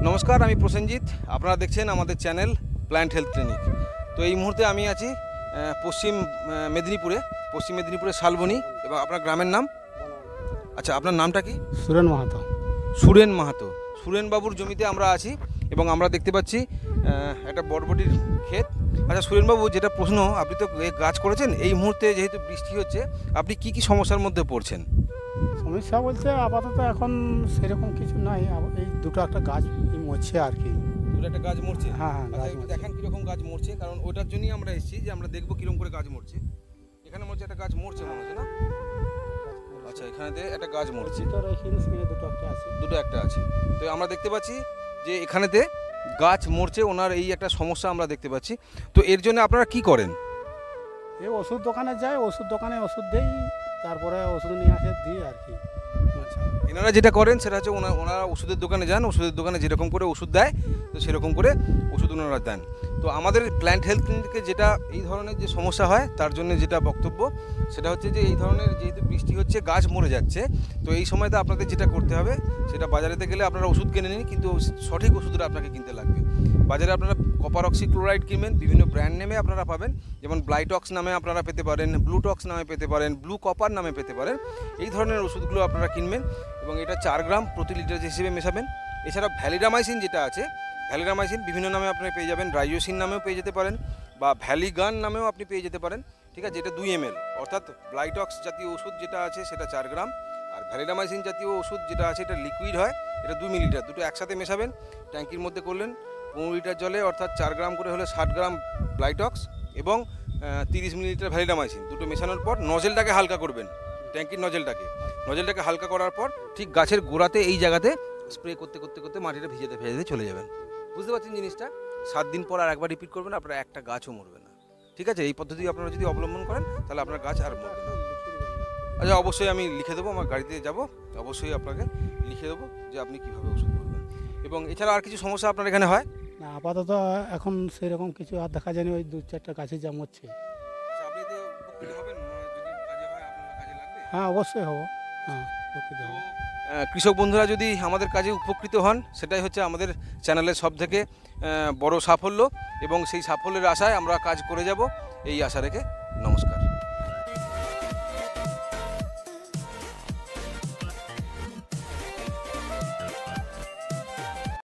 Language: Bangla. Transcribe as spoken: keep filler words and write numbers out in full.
নমস্কার, আমি প্রসেনজিৎ। আপনারা দেখছেন আমাদের চ্যানেল প্ল্যান্ট হেলথ ক্লিনিক। তো এই মুহূর্তে আমি আছি পশ্চিম মেদিনীপুরে, পশ্চিম মেদিনীপুরের শালবনী। এবং আপনার গ্রামের নাম? আচ্ছা, আপনার নামটা কি? সুরেন মাহাতো। সুরেন মাহাতো। সুরেনবাবুর জমিতে আমরা আছি এবং আমরা দেখতে পাচ্ছি একটা বরবটির ক্ষেত। আচ্ছা সুরেনবাবু, যেটা প্রশ্ন, আপনি তো গাছ করেছেন, এই মুহূর্তে যেহেতু বৃষ্টি হচ্ছে, আপনি কি কি সমস্যার মধ্যে পড়ছেন? সমস্যা বলতে আপাতত এখন সেরকম কিছু নাই, এই দুটো একটা গাছ মরছে আর কি। দুটো একটা গাছ মরছে? হ্যাঁ হ্যাঁ, গাছ আচ্ছা, দেখেন কীরকম গাছ মরছে, কারণ ওটার জন্যই আমরা এসেছি যে আমরা দেখবো কীরকম করে গাছ মরছে। এখানে মরছে, একটা গাছ মরছে মনে হচ্ছে না? আচ্ছা, এখানেতে একটা গাছ মরছে, দুটো একটা আছে। দুটো একটা আছে। তো আমরা দেখতে পাচ্ছি যে এখানেতে গাছ মরছে, ওনার এই একটা সমস্যা আমরা দেখতে পাচ্ছি। তো এর জন্য আপনারা কি করেন? এই ওষুধ দোকানে যায়, ওষুধ দোকানে ওষুধ দেই, তারপরে ওষুধ নিয়ে আসে দিই আর কি। আচ্ছা, এনারা যেটা করেন সেটা হচ্ছে ওনারা ওনারা ওষুধের দোকানে যান, ওষুধের দোকানে যেরকম করে ওষুধ দেয় তো সেরকম করে ওষুধ ওনারা দেন। তো আমাদের প্ল্যান্ট হেলথ ক্লিনিকে যেটা এই ধরনের যে সমস্যা হয় তার জন্য যেটা বক্তব্য সেটা হচ্ছে যে এই ধরনের যেহেতু বৃষ্টি হচ্ছে, গাছ মরে যাচ্ছে, তো এই সময়তে আপনাদের যেটা করতে হবে সেটা বাজারেতে গেলে আপনারা ওষুধ কিনে নিন, কিন্তু সঠিক ওষুধটা আপনাকে কিনতে লাগবে। বাজারে আপনারা কপার অক্সিক্লোরাইড কিনবেন, বিভিন্ন ব্র্যান্ড নেমে আপনারা পাবেন, যেমন ব্লাইটক্স নামে আপনারা পেতে পারেন, ব্লুটক্স নামে পেতে পারেন, ব্লু কপার নামে পেতে পারেন। এই ধরনের ওষুধগুলো আপনারা কিনবেন এবং এটা চার গ্রাম প্রতি লিটার হিসেবে মেশাবেন। এছাড়া ভ্যালিডামাইসিন যেটা আছে, ভ্যালিডামাইসিন বিভিন্ন নামে আপনি পেয়ে যাবেন, রাইজোসিন নামেও পেয়ে যেতে পারেন বা ভ্যালিগান নামেও আপনি পেয়ে যেতে পারেন। ঠিক আছে, এটা দুই এম এল, অর্থাৎ ব্লাইটক্স জাতীয় ওষুধ যেটা আছে সেটা চার গ্রাম, আর ভ্যালিডামাইসিন জাতীয় ওষুধ যেটা আছে এটা লিকুইড হয়, এটা দুই মিলিলিটার, দুটো একসাথে মেশাবেন, ট্যাঙ্কির মধ্যে করলেন, পনেরো লিটার জলে, অর্থাৎ চার গ্রাম করে হলে ষাট গ্রাম ব্লাইটক্স এবং তিরিশ মিলিলিটার ভ্যালিডামাইসিন, দুটো মেশানোর পর নজেলটাকে হালকা করবেন, ট্যাঙ্কির নজেলটাকে নজেলটাকে হালকা করার পর ঠিক গাছের গোড়াতে এই জায়গাতে স্প্রে করতে করতে করতে মাটিটা ভিজাতে ভিজাতে চলে যাবেন। বুঝতে পারছেন জিনিসটা? সাত দিন পর আর একবার রিপিট করবেন, আপনার একটা গাছও মরবে না। ঠিক আছে, এই পদ্ধতি আপনারা যদি অবলম্বন করেন তাহলে আপনার গাছ আর মরবে না। আচ্ছা, অবশ্যই আমি লিখে দেবো, আমার গাড়িতে যাব, অবশ্যই আপনাকে লিখে দেবো যে আপনি কীভাবে ওষুধ করবেন। এবং এছাড়া আর কিছু সমস্যা আপনার এখানে হয় না? আপাতত এখন সেরকম কিছু আর দেখা যায়নি, ওই দু চারটা গাছে যা মরছে। আচ্ছা, আপনি তো উপকৃত হবেন, যদি কাজে হয় আপনার কাজে লাগবে? হ্যাঁ অবশ্যই হবো, হ্যাঁ উপকৃত হবো। কৃষক বন্ধুরা যদি আমাদের কাজে উপকৃত হন, সেটাই হচ্ছে আমাদের চ্যানেলের সবথেকে বড় সাফল্য, এবং সেই সাফল্যের আশায় আমরা কাজ করে যাব, এই আশা রেখে নমস্কার।